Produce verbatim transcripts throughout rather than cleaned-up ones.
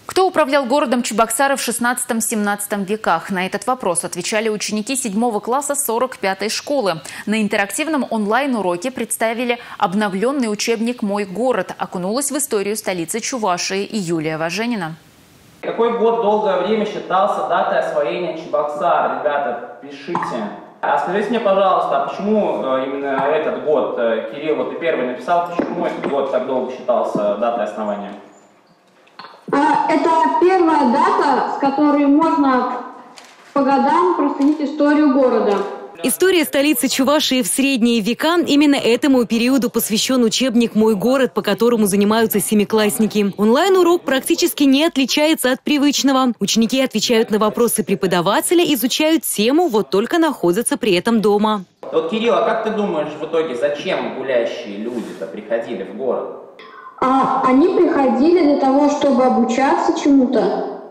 Кто управлял городом Чебоксары в шестнадцатом-семнадцатом веках? На этот вопрос отвечали ученики седьмого класса сорок пятой школы. На интерактивном онлайн-уроке представили обновленный учебник «Мой город». Окунулась в историю столицы Чувашии и Юлия Важенина. Какой год долгое время считался датой освоения Чебоксар? Ребята, пишите. А скажите мне, пожалуйста, а почему именно этот год? Кирилл, вот ты первый написал, почему этот год так долго считался датой основания? Это первая дата, с которой можно по годам проследить историю города. История столицы Чувашии в средние века. Именно этому периоду посвящен учебник «Мой город», по которому занимаются семиклассники. Онлайн-урок практически не отличается от привычного. Ученики отвечают на вопросы преподавателя, изучают тему, вот только находятся при этом дома. Вот, Кирилл, а как ты думаешь, в итоге, зачем гулящие люди-то приходили в город? А они приходили для того, чтобы обучаться чему-то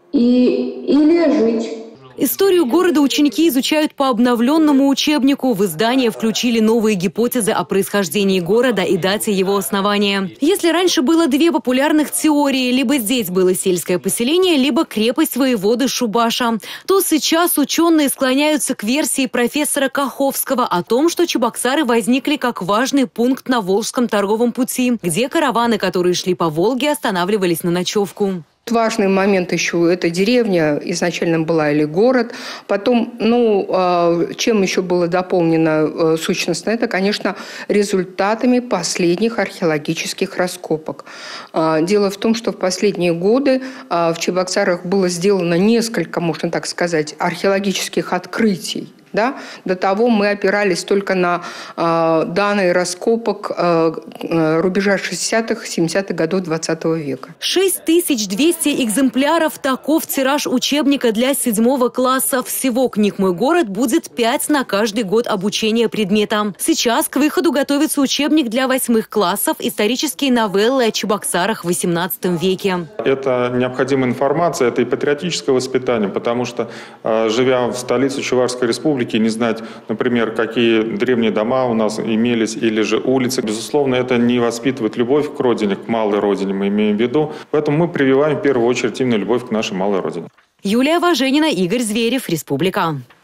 и, или жить. Историю города ученики изучают по обновленному учебнику. В издание включили новые гипотезы о происхождении города и дате его основания. Если раньше было две популярных теории, либо здесь было сельское поселение, либо крепость воеводы Шубаша, то сейчас ученые склоняются к версии профессора Каховского о том, что Чебоксары возникли как важный пункт на Волжском торговом пути, где караваны, которые шли по Волге, останавливались на ночевку. Важный момент еще – это деревня изначально была или город. Потом, ну, чем еще было дополнено сущностно, это, конечно, результатами последних археологических раскопок. Дело в том, что в последние годы в Чебоксарах было сделано несколько, можно так сказать, археологических открытий. Да? До того мы опирались только на э, данные раскопок э, э, рубежа шестидесятых-семидесятых годов двадцатого века. шесть тысяч двести экземпляров – таков тираж учебника для седьмого класса. Всего книг «Мой город» будет пять на каждый год обучения предмета. Сейчас к выходу готовится учебник для восьмых классов «Исторические новеллы о Чебоксарах в восемнадцатом веке». Это необходимая информация, это и патриотическое воспитание, потому что, э, живя в столице Чувашской республики, не знать, например, какие древние дома у нас имелись или же улицы. Безусловно, это не воспитывает любовь к родине, к малой родине, мы имеем в виду. Поэтому мы прививаем в первую очередь именно любовь к нашей малой родине. Юлия Важенина, Игорь Зверев, Республика.